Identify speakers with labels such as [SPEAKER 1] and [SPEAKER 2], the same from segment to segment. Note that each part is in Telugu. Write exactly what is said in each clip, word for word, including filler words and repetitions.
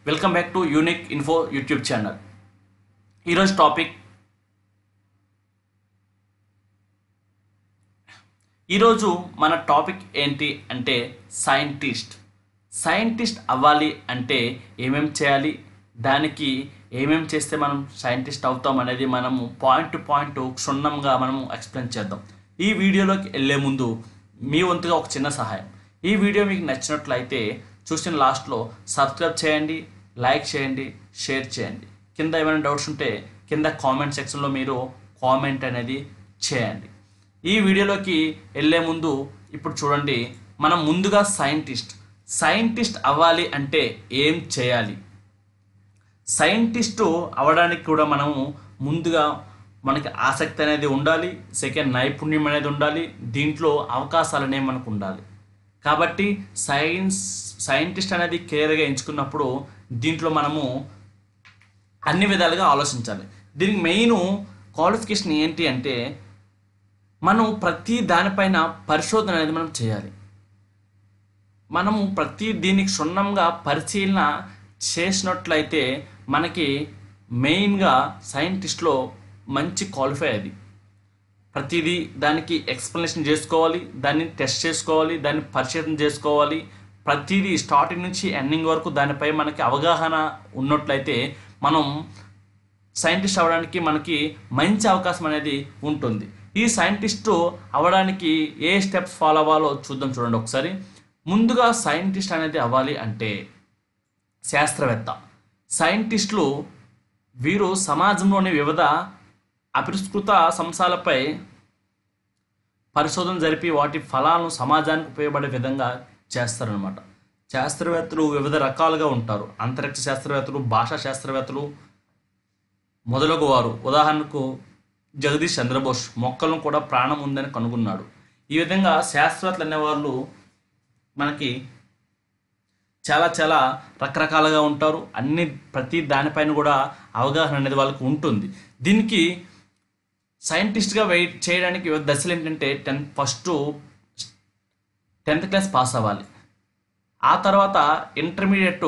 [SPEAKER 1] Welcome back to unique info YouTube channel. ఈరోజు టాపిక్ ఈరోజు మన టాపిక్ ఏంటి అంటే సైంటిస్ట్. సైంటిస్ట్ అవ్వాలి అంటే ఏమేం చేయాలి, దానికి ఏమేం చేస్తే మనం సైంటిస్ట్ అవుతాం అనేది మనము పాయింట్ టు పాయింట్ క్షుణ్ణంగా మనము ఎక్స్ప్లెయిన్ చేద్దాం. ఈ వీడియోలోకి వెళ్ళే ముందు మీ వంతుగా ఒక చిన్న సహాయం. ఈ వీడియో మీకు నచ్చినట్లయితే చూసిన లాస్ట్లో సబ్స్క్రైబ్ చేయండి, లైక్ చేయండి, షేర్ చేయండి. కింద ఏమైనా డౌట్స్ ఉంటే కింద కామెంట్ సెక్షన్లో మీరు కామెంట్ అనేది చేయండి. ఈ వీడియోలోకి వెళ్ళే ముందు ఇప్పుడు చూడండి, మనం ముందుగా సైంటిస్ట్ సైంటిస్ట్ అవ్వాలి అంటే ఏం చేయాలి? సైంటిస్టు అవ్వడానికి కూడా మనము ముందుగా మనకి ఆసక్తి అనేది ఉండాలి, సెకండ్ నైపుణ్యం అనేది ఉండాలి, దీంట్లో అవకాశాలు అనేవి మనకు ఉండాలి. కాబట్టి సైన్స్ సైంటిస్ట్ అనేది క్లియర్గా ఎంచుకున్నప్పుడు దీంట్లో మనము అన్ని విధాలుగా ఆలోచించాలి. దీనికి మెయిన్ క్వాలిఫికేషన్ ఏంటి అంటే మనం ప్రతి దానిపైన పరిశోధన అనేది మనం చేయాలి. మనము ప్రతి దీనికి క్షుణ్ణంగా పరిశీలన చేసినట్లయితే మనకి మెయిన్గా సైంటిస్ట్లో మంచి క్వాలిఫై అది. ప్రతిదీ దానికి ఎక్స్ప్లెనేషన్ చేసుకోవాలి, దాన్ని టెస్ట్ చేసుకోవాలి, దాన్ని పరిశీలన చేసుకోవాలి. ప్రతిదీ స్టార్టింగ్ నుంచి ఎండింగ్ వరకు దానిపై మనకి అవగాహన ఉన్నట్లయితే మనం సైంటిస్ట్ అవ్వడానికి మనకి మంచి అవకాశం అనేది ఉంటుంది. ఈ సైంటిస్టు అవ్వడానికి ఏ స్టెప్స్ ఫాలో అవ్వాలో చూద్దాం. చూడండి ఒకసారి. ముందుగా సైంటిస్ట్ అనేది అవ్వాలి అంటే శాస్త్రవేత్త. సైంటిస్టులు వీరు సమాజంలోని వివిధ అపరిష్కృత అంశాలపై పరిశోధన జరిపి వాటి ఫలాలను సమాజానికి ఉపయోగపడే విధంగా చేస్తారనమాట. శాస్త్రవేత్తలు వివిధ రకాలుగా ఉంటారు. అంతరిక్ష శాస్త్రవేత్తలు, భాషా శాస్త్రవేత్తలు మొదలగు వారు. ఉదాహరణకు జగదీష్ చంద్రబోస్ మొక్కలను కూడా ప్రాణం ఉందని కనుగొన్నాడు. ఈ విధంగా శాస్త్రవేత్తలు అనేవాళ్ళు మనకి చాలా చాలా రకరకాలుగా ఉంటారు. అన్ని ప్రతి దానిపైన కూడా అవగాహన అనేది వాళ్ళకు ఉంటుంది. దీనికి సైంటిస్ట్గా వెయిట్ చేయడానికి దశలు ఏంటంటే tenth first tenth class pass అవ్వాలి. ఆ తర్వాత ఇంటర్మీడియట్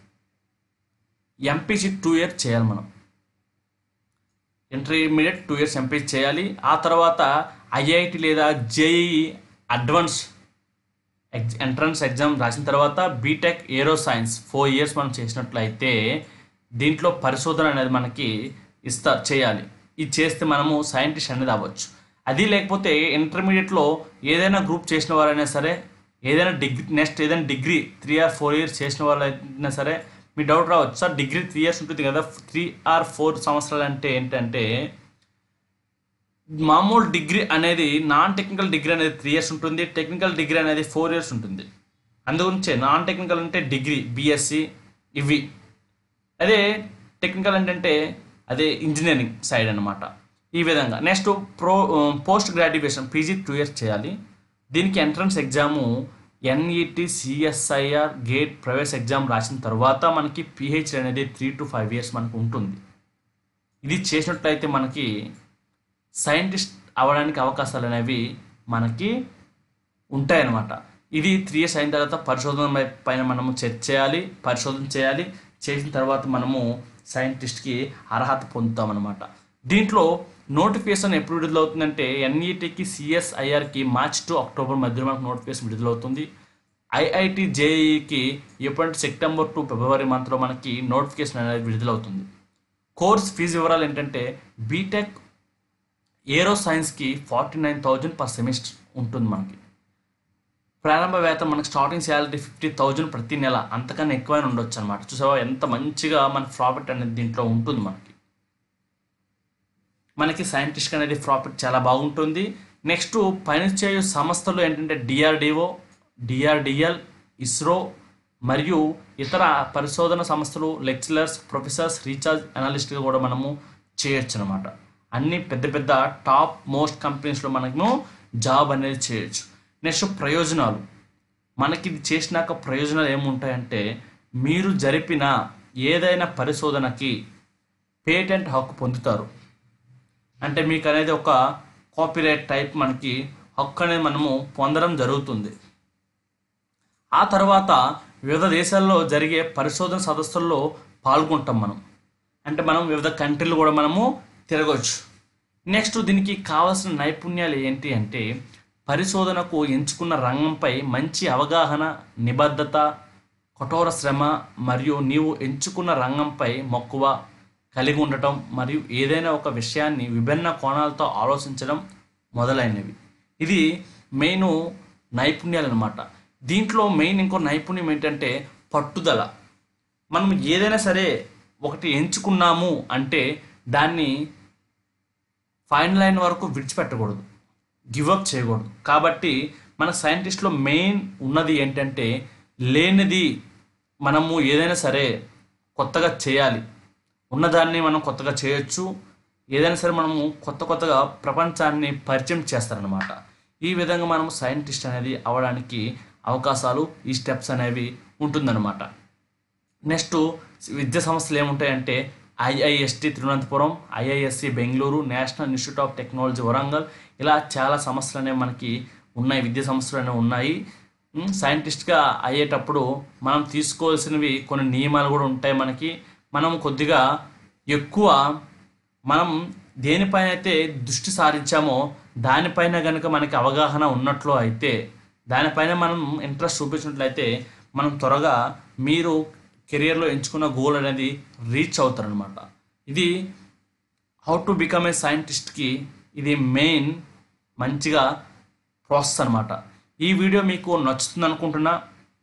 [SPEAKER 1] ఎంపీసీ టూ ఇయర్స్ చేయాలి. మనం ఇంటర్మీడియట్ టూ ఇయర్స్ ఎంపీసీ చేయాలి. ఆ తర్వాత ఐఐటి లేదా జేఈఈ అడ్వాన్స్ ఎగ్జ ఎంట్రన్స్ ఎగ్జామ్ రాసిన తర్వాత BTech aero science four years మనం చేసినట్లయితే దీంట్లో పరిశోధన అనేది మనకి ఇస్తా చేయాలి. ఇది చేస్తే మనము సైంటిస్ట్ అనేది అవ్వచ్చు. అది లేకపోతే ఇంటర్మీడియట్లో ఏదైనా గ్రూప్ చేసిన వారైనా సరే, ఏదైనా డిగ్రీ నెక్స్ట్ ఏదైనా degree three or four years చేసిన వాళ్ళైనా సరే, మీ డౌట్ రావచ్చు, సార్ డిగ్రీ త్రీ ఇయర్స్ ఉంటుంది కదా, త్రీ ఆర్ ఫోర్ సంవత్సరాలు అంటే ఏంటంటే మామూలు డిగ్రీ అనేది నాన్ టెక్నికల్ డిగ్రీ అనేది త్రీ ఇయర్స్ ఉంటుంది, టెక్నికల్ డిగ్రీ అనేది ఫోర్ ఇయర్స్ ఉంటుంది. అందుగురించే నాన్ టెక్నికల్ అంటే డిగ్రీ బి.ఎస్.సి ఇవి, అదే టెక్నికల్ ఏంటంటే అదే ఇంజనీరింగ్ సైడ్ అనమాట. ఈ విధంగా నెక్స్ట్ ప్రో post graduation PG two years చేయాలి. దీనికి entrance exam NET, CSIR, GATE ప్రవేశ ఎగ్జామ్ రాసిన తర్వాత మనకి పిహెచ్డి అనేది త్రీ టు ఫైవ్ ఇయర్స్ మనకు ఉంటుంది. ఇది చేసినట్లయితే మనకి సైంటిస్ట్ అవ్వడానికి అవకాశాలు అనేవి మనకి ఉంటాయన్నమాట. ఇది త్రీ ఇయర్స్ అయిన తర్వాత పరిశోధన పైన మనము చర్చ చేయాలి, పరిశోధన చేయాలి. చేసిన తర్వాత మనము సైంటిస్ట్కి అర్హత పొందుతామన్నమాట. దీంట్లో నోటిఫికేషన్ ఎప్పుడు విడుదలవుతుందంటే ఎన్ఈటికి, సిఎస్ఐఆర్కి మార్చ్ టు అక్టోబర్ మధ్యలో మనకు నోటిఫికేషన్ విడుదలవుతుంది. ఐఐటి, జేఈఈకి ఎప్పుడంటే సెప్టెంబర్ టు ఫిబ్రవరి మంత్లో మనకి నోటిఫికేషన్ అనేది విడుదలవుతుంది. కోర్స్ ఫీజు వివరాలు ఏంటంటే బీటెక్ ఏరో సైన్స్కి forty nine thousand per semester ఉంటుంది. మనకి ప్రారంభ వేతనం మనకి స్టార్టింగ్ శాలరీ ఫిఫ్టీ థౌజండ్ ప్రతి నెల, అంతకన్నా ఎక్కువైనా ఉండొచ్చు అనమాట. చూసావా ఎంత మంచిగా మన ప్రాఫిట్ అనేది దీంట్లో ఉంటుంది. మనకి మనకి సైంటిస్ట్ అనేది ప్రాఫిట్ చాలా బాగుంటుంది. నెక్స్ట్ పనిచేయ సంస్థలు ఏంటంటే డిఆర్డిఓ, డిఆర్డిఎల్, ఇస్రో మరియు ఇతర పరిశోధన సంస్థలు, లెక్చరర్స్, ప్రొఫెసర్స్, రీఛార్జ్ అనలిస్ట్గా కూడా మనము చేయొచ్చు అనమాట. అన్ని పెద్ద పెద్ద టాప్ మోస్ట్ కంపెనీస్లో మనము జాబ్ అనేది చేయొచ్చు. నెక్స్ట్ ప్రయోజనాలు. మనకి ఇది చేసినాక ప్రయోజనాలు ఏముంటాయంటే మీరు జరిపిన ఏదైనా పరిశోధనకి పేటెంట్ హక్కు పొందుతారు. అంటే మీకు అనేది ఒక కాపీరైట్ టైప్ మనకి హక్కు అనేది మనము పొందడం జరుగుతుంది. ఆ తర్వాత వివిధ దేశాల్లో జరిగే పరిశోధన సదస్సుల్లో పాల్గొంటాం మనం. అంటే మనం వివిధ కంట్రీలు కూడా మనము తిరగవచ్చు. నెక్స్ట్ దీనికి కావాల్సిన నైపుణ్యాలు ఏంటి అంటే పరిశోధనకు ఎంచుకున్న రంగంపై మంచి అవగాహన, నిబద్ధత, కఠోర శ్రమ మరియు నీవు ఎంచుకున్న రంగంపై మక్కువ కలిగి ఉండటం మరియు ఏదైనా ఒక విషయాన్ని విభిన్న కోణాలతో ఆలోచించడం మొదలైనవి. ఇది మెయిన్ నైపుణ్యాలు అన్నమాట. దీంట్లో మెయిన్ ఇంకో నైపుణ్యం ఏంటంటే పట్టుదల. మనం ఏదైనా సరే ఒకటి ఎంచుకున్నాము అంటే దాన్ని ఫైనల్ లైన్ వరకు విడిచిపెట్టకూడదు, గివప్ చేయకూడదు. కాబట్టి మన సైంటిస్ట్లో మెయిన్ ఉన్నది ఏంటంటే లేనిది మనము ఏదైనా సరే కొత్తగా చేయాలి, ఉన్నదాన్ని మనం కొత్తగా చేయొచ్చు, ఏదైనా సరే మనము కొత్త కొత్తగా ప్రపంచాన్ని పరిచయం చేస్తారనమాట. ఈ విధంగా మనం సైంటిస్ట్ అనేది అవ్వడానికి అవకాశాలు, ఈ స్టెప్స్ అనేవి ఉంటుందన్నమాట. నెక్స్ట్ విద్యా సంస్థలు ఏముంటాయంటే IIST Thiruvananthapuram, IISc Bengaluru, National Institute of Technology Warangal, ఇలా చాలా సంస్థలు అనేవి మనకి ఉన్నాయి, విద్యా సంస్థలు అనేవి ఉన్నాయి. సైంటిస్ట్గా అయ్యేటప్పుడు మనం తీసుకోవాల్సినవి కొన్ని నియమాలు కూడా ఉంటాయి మనకి. మనం కొద్దిగా ఎక్కువ మనం దేనిపైన అయితే దృష్టి సారించామో దానిపైన కనుక మనకి అవగాహన ఉన్నట్లు అయితే, దానిపైన మనం ఇంట్రెస్ట్ చూపించినట్లయితే మనం త్వరగా మీరు కెరియర్లో ఎంచుకున్న గోల్ అనేది రీచ్ అవుతారనమాట. ఇది హౌ టు బికమ్ ఏ సైంటిస్ట్కి ఇది మెయిన్ మంచిగా ప్రాసెస్ అనమాట. ఈ వీడియో మీకు నచ్చుతుంది అనుకుంటున్నా.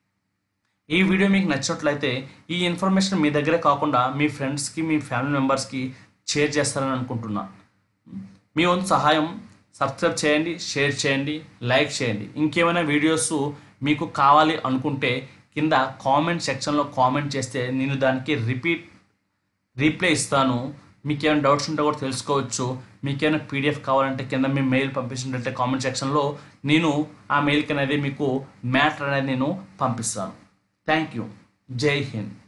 [SPEAKER 1] ఈ వీడియో మీకు నచ్చినట్లయితే ఈ ఇన్ఫర్మేషన్ మీ దగ్గరే కాకుండా మీ ఫ్రెండ్స్కి, మీ ఫ్యామిలీ మెంబర్స్కి షేర్ చేస్తారని అనుకుంటున్నా. మీ వంతు సహాయం సబ్స్క్రైబ్ చేయండి, షేర్ చేయండి, లైక్ చేయండి. ఇంకేమైనా వీడియోస్ మీకు కావాలి అనుకుంటే కింద కామెంట్ సెక్షన్లో కామెంట్ చేస్తే నేను దానికి రిపీట్ రీప్లై ఇస్తాను. మీకు ఏమైనా డౌట్స్ ఉంటే కూడా తెలుసుకోవచ్చు. మీకు ఏమైనా పీడిఎఫ్ కావాలంటే కింద మీ మెయిల్ పంపించినట్లయితే కామెంట్ సెక్షన్లో నేను ఆ మెయిల్కి అనేది మీకు మ్యాటర్ అనేది నేను పంపిస్తాను. Thank you. జై హింద్.